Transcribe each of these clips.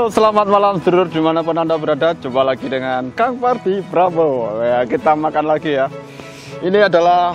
Halo, selamat malam sedulur dimanapun Anda berada. Jumpa lagi dengan Kang Pardi Prabowo. Ya, kita makan lagi ya. Ini adalah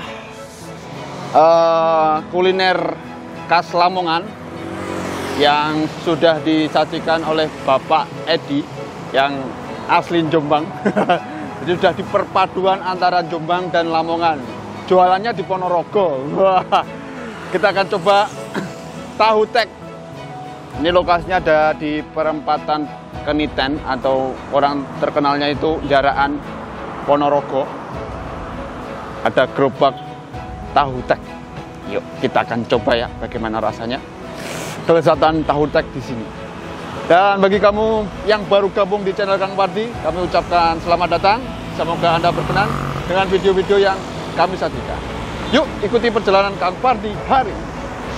kuliner khas Lamongan yang sudah disajikan oleh Bapak Edi yang asli Jombang. Jadi sudah di perpaduan antara Jombang dan Lamongan. Jualannya di Ponorogo. Kita akan coba tahu tek. Ini lokasinya ada di perempatan Keniten atau orang terkenalnya itu Jaraan Ponorogo. Ada gerobak tahu tek. Yuk kita akan coba ya bagaimana rasanya kelezatan tahu tek di sini. Dan bagi kamu yang baru gabung di channel Kang Pardi, kami ucapkan selamat datang. Semoga Anda berkenan dengan video-video yang kami sajikan. Yuk ikuti perjalanan Kang Pardi hari ini.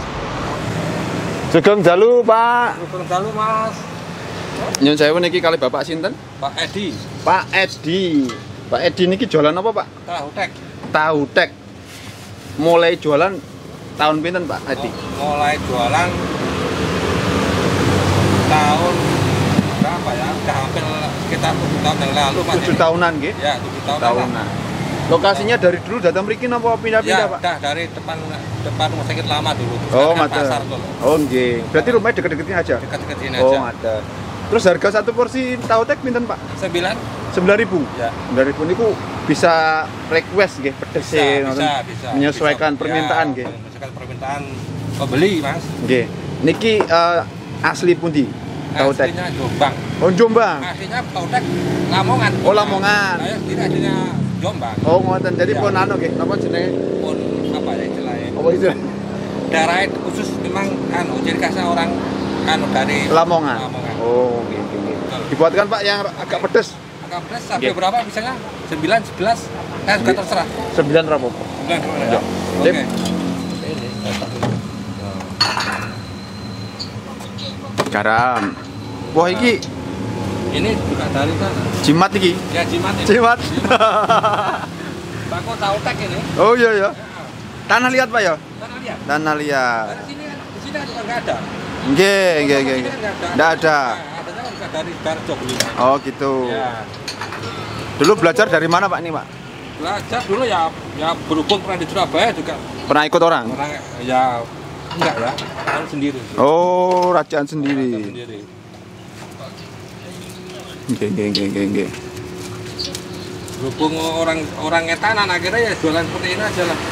Sugeng dalu, Pak. Sugeng dalu, Mas. Nyun sewu niki kali Bapak sinten? Pak Edi. Pak Edi. Pak Edi niki jualan apa, Pak? Tahu tek. Tahu tek. Mulai jualan tahun pinten, Pak Edi? Mulai jualan tahun berapa ya? Udah hampir sekitar 7 tahun yang lalu, Mas. 7 tahunan nggih? Ya, 7 tahunan. Lokasinya dari dulu datang mriki napa pindah-pindah, Ya, Pak? udah dari depan rumah sakit lama dulu. Oh, Sekarang mata. pasar tuh. Oh, nggih. Berarti rumahnya deket-deket ini aja? Dekat-dekat sini Oh, aja. ada. Terus harga satu porsi tahu tek pinten, Pak? 9. 9.000. Ya. 9.000 niku bisa request nggih pedes Bisa. menyesuaikan Bisa. permintaan nggih. Ya, menyesuaikan permintaan pembeli, Mas. Nggih. Niki asli pundi? Tahu tek. Aslinya Jombang. Oh, Jombang. Aslinya tahu tek Lamongan. Oh, Lamongan. Saya sendiri aslinya Jombang. Oh, ngoten. Jadi Ya. pun anu nggih, napa jenenge? Pun apa ya istilahnya? Apa itu? Daerah itu khusus memang ciri khasnya orang dari Lamongan. Lamongan. Oh, nggih, nggih. Dibuatkan Pak yang agak pedes. Agak pedas sampai Oke. berapa misalnya? 9, 11. Kan juga terserah. 9 rapopo. 9 Ya. ya. Sip. Oke. Garam. Wah, iki Ini juga dari sana. jimat iki. Ya jimat ini. Jimat. Bako tahu tek ini. Oh iya ya. Tanah liat Pak ya? Sana lihat. Tanah liat. Dari sini kan, di sini kan juga nggak ada. Nggih, nggih, Di nggih. sini kan Nggak ada. Nah, adanya kan juga dari Darjo dulu. Oh gitu. Ya. Dulu belajar dari mana Pak nih Pak? Belajar dulu ya berhubung pernah di Surabaya juga. Pernah ikut orang? Orang ya enggak ya, orang sendiri. Oh, rajaan Orang sendiri. sendiri. Nggih, nggih, nggih, nggih, nggih. Berhubung orang etanan akhirnya ya jualan seperti ini aja lah.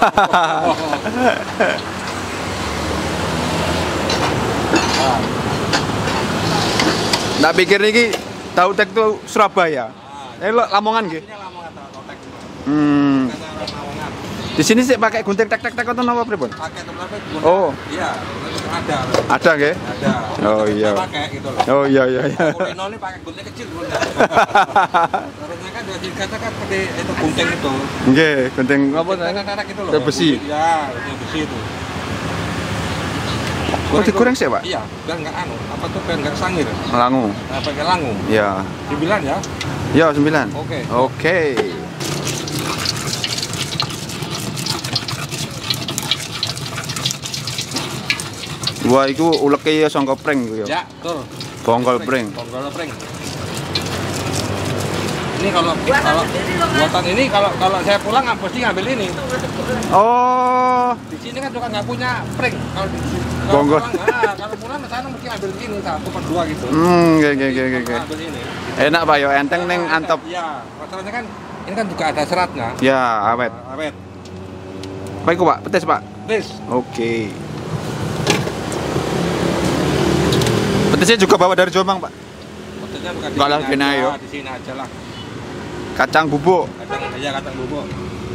Nggak pikir niki tahu tek tuh Surabaya. Lamongan nggih. Ini Lamongan tahu tek. Hmm. Kata orang Lamongan. Di sini sih pakai gunting tek tek tek atau apa pripun? Pakai tempat guna. Oh. Iya, itu ada. Ada nggih? Ada. Oh, iya. Pakai gitu loh. Oh iya iya iya. Kulino ini pakai gunting kecil bunda. Harusnya kan jadi katakan seperti itu gunting itu. Nggih, gunting apa tadi? Tarik itu loh. Itu besi. Ya, itu besi itu. Oh, digoreng sih, Pak? Iya, biar nggak apa tuh biar nggak sangir. Langu. Nah, pakai langu. Ya. 9 ya. Ya, 9. Oke. Oke. Wah, itu uleke ya sangka pring iku ya. Ya, betul. Bonggol pring. Bonggol pring. Ini kalau buatan ini kalau saya pulang pasti ngambil ini. Oh, Di sini kan juga nggak punya pring. Kalau Bonggol. kalau pulang ke sana mesti ngambil ini 1/2 gitu. nggih nggih nggih nggih. Ngambil ini. Enak Pak ya, enteng ning antep. Iya, masalahnya kan ini kan juga ada seratnya. Ya, awet. Awet. Apa iku Pak? Pedes Pak? Please. Oke. Pedesnya juga bawa dari Jombang, Pak. Maksudnya bukan di Nggak lah, sini gini aja, ayo. di sini aja lah. Kacang bubuk, Kacang bubuk.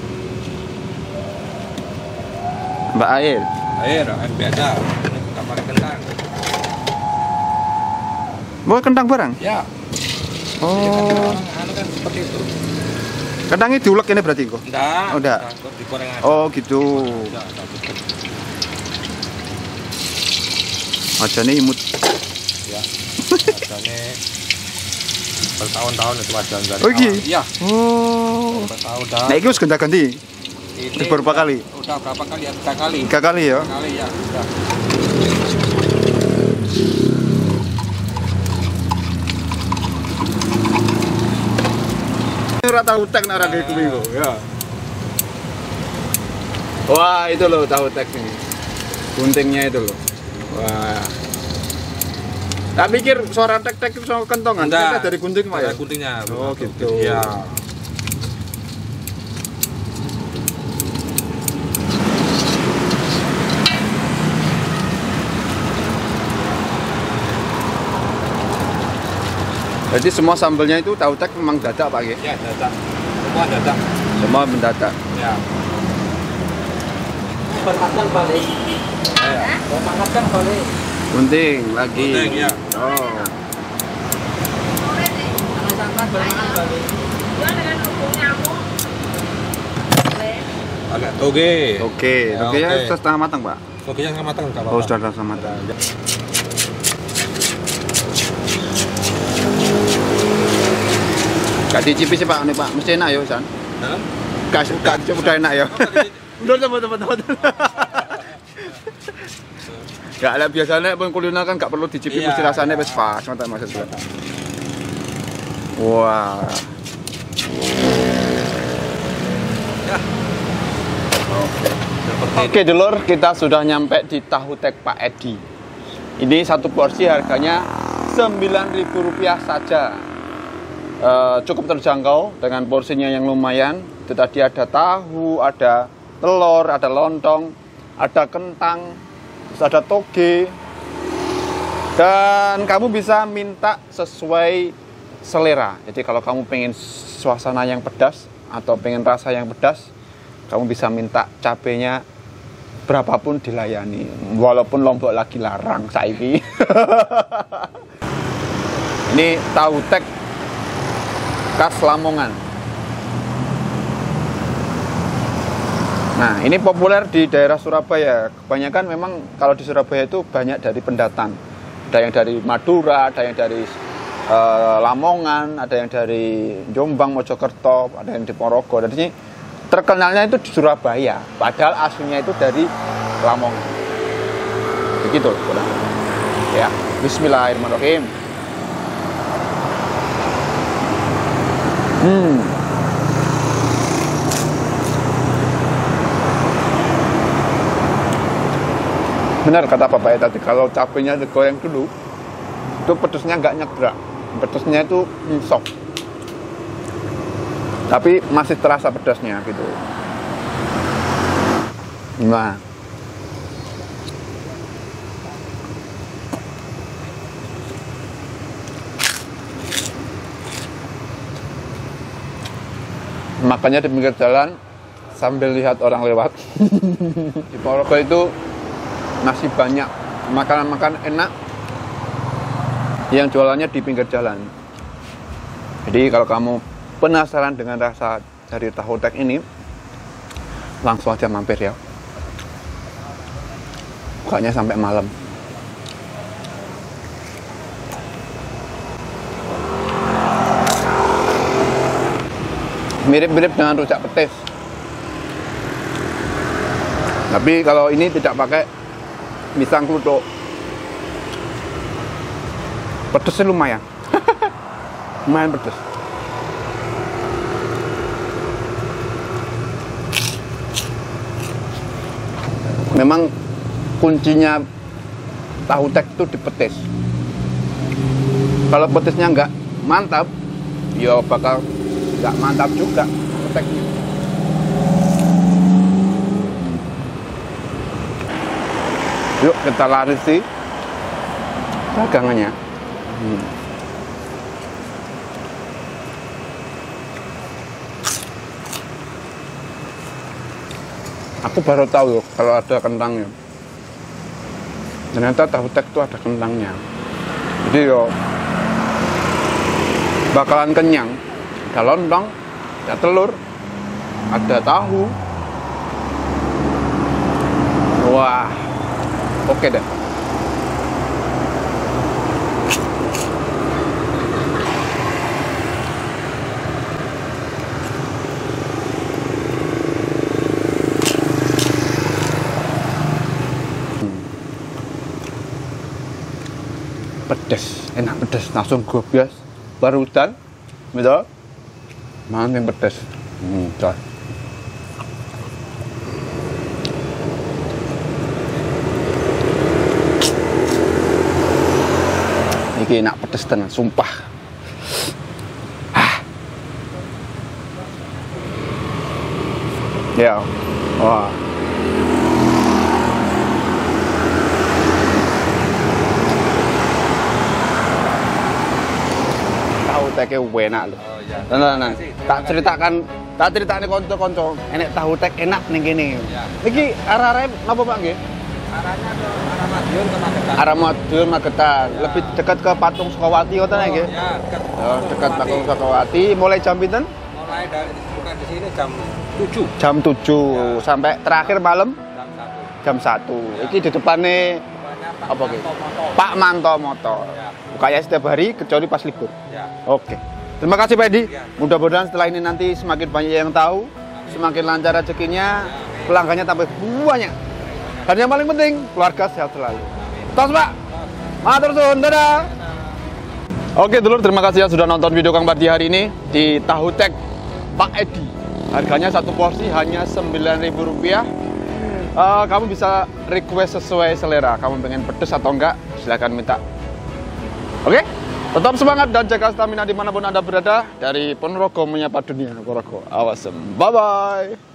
Mbak Air. Air biasa. Kita pakai kentang. Mau kentang barang? Ya. Oh. Anu kan seperti itu. Kentangnya diulek ini berarti kok? Enggak. Oh, enggak. Digoreng aja. Oh, gitu. Enggak, gitu. Aja nih imut. Ya. Harganya bertahun-tahun itu wajan dari Oh, iki? awal. Iya. Oh. Bertahun dah. Nah, ini harus ganti-ganti. Ini berapa kali? Udah berapa kali ya? 3 kali. 3 kali ya? 3 kali ya. Udah. ora tahu tek nek ora gawe kuwi kok. Ya. Wah, itu loh tahu tek ini. Guntingnya itu loh. Wah. Tak pikir suara tek-tek itu suara kentongan, ternyata dari gunting Pak ya? Guntingnya. Oh gitu. Iya. Jadi semua sambelnya itu tahu tek memang dadak Pak ya? Ya, dadak. Semua dadak. Semua mendadak. Ya. Permakan balik. Ya. Permakan balik. Gunting lagi. Gunting, ya. Oh. Permakan balik. Agak toge. Oke, Ya, oke ya oke. setengah matang Pak. Togenya nggak matang nggak apa-apa. Oh, sudah setengah matang. Gak dicipi sih Pak, ini Pak, mesti enak ya San. Hah? Gak udah enak ya. Betul. Gak ada biasanya pun kuliner kan gak perlu dicipi, Iya, mesti rasanya iya. wis pas, ngoten maksud gue. Wah. Ya. Oke dulur, kita sudah nyampe di tahu tek Pak Edi. Ini satu porsi harganya Rp9.000 saja. Cukup terjangkau dengan porsinya yang lumayan. Itu tadi ada tahu, ada telur, ada lontong, ada kentang, terus ada toge. Dan kamu bisa minta sesuai selera. Jadi kalau kamu pengen suasana yang pedas atau pengen rasa yang pedas, kamu bisa minta cabenya berapapun dilayani. Walaupun Lombok lagi larang saiki. Ini tahu tek khas Lamongan. Nah, ini populer di daerah Surabaya. Kebanyakan memang kalau di Surabaya itu banyak dari pendatang. Ada yang dari Madura, ada yang dari Lamongan, ada yang dari Jombang, Mojokerto, ada yang di Ponorogo. Jadi terkenalnya itu di Surabaya, padahal aslinya itu dari Lamongan. Begitu, kurang. Ya, Bismillahirrahmanirrahim. Benar kata Bapak ya tadi, kalau cabenya digoreng dulu, itu pedesnya nggak nyegrak, pedesnya itu sok. Tapi masih terasa pedasnya gitu. Nah, makanya di pinggir jalan sambil lihat orang lewat. Di Ponorogo itu masih banyak makanan-makanan enak yang jualannya di pinggir jalan. Jadi kalau kamu penasaran dengan rasa dari tahu tek ini, langsung aja mampir ya. Bukanya sampai malam. Mirip-mirip dengan rujak petis. Tapi kalau ini tidak pakai pisang kluthuk. Pedesnya lumayan. Lumayan pedes. Memang kuncinya tahu tek itu di petis. Kalau petisnya nggak mantap, ya bakal nggak mantap juga teknya. Yuk kita larisi dagangannya. Aku baru tahu kalau ada kentangnya. Ternyata tahu tek itu ada kentangnya. Jadi yo bakalan kenyang. Ada lontong, ada telur, ada tahu. Wah, oke deh. Pedes, enak pedes, langsung gobias, barudan, gitu. Mana yang pedes? Coy. Iki enak pedes tenan, sumpah. Ya, wah. Tahu teke enak lho. Oh iya. Nah. Tak ceritakan konco-konco, enek tahu tek enak ning kene. Ya. Iki arah-arah napa Pak nggih? Arahnya ke arah Madiun ke Magetan. Arah Madiun Magetan, lebih dekat ke Patung Sukawati ngoten nggih. Ya, dekat. Oh, dekat Patung Sukawati. Mulai jam pinten? Mulai dari bukan di sini jam 7. Jam 7 sampai terakhir malam Jam 1. jam 1. Iki di depannya Depannya apa gitu? Manto Motor. Pak Manto Motor. Ya. Bukanya setiap hari kecuali pas libur. Ya. Oke. Terima kasih Pak Edi. Ya. Mudah-mudahan setelah ini nanti semakin banyak yang tahu, semakin lancar rezekinya, pelanggannya tambah banyak. Dan yang paling penting, keluarga sehat selalu. Tos Pak. Matur suwun, dadah. Oke dulur, terima kasih ya sudah nonton video Kang Pardi hari ini di Tahu Tek Pak Edi. Harganya satu porsi hanya Rp9.000. Kamu bisa request sesuai selera. Kamu pengen pedes atau enggak, silahkan minta. Oke? Tetap semangat dan jaga stamina dimanapun Anda berada. Dari Ponorogo menyapa dunia. Ponorogo, awesome. Bye-bye.